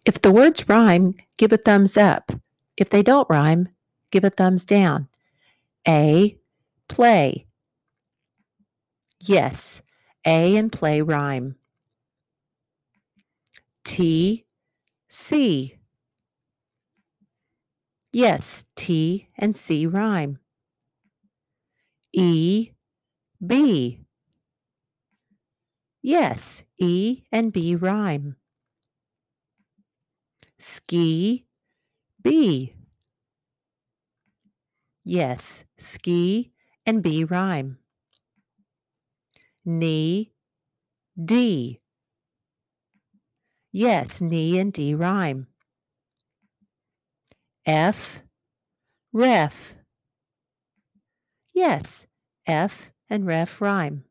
If the words rhyme, give a thumbs up. If they don't rhyme, give a thumbs down. A, play. Yes, A and play rhyme. T, see. Yes, T and C rhyme. E, B. Yes, E and B rhyme. Ski, B. Yes, ski and B rhyme. Knee, D. Yes, knee and D rhyme. F, ref. Yes, F and ref rhyme.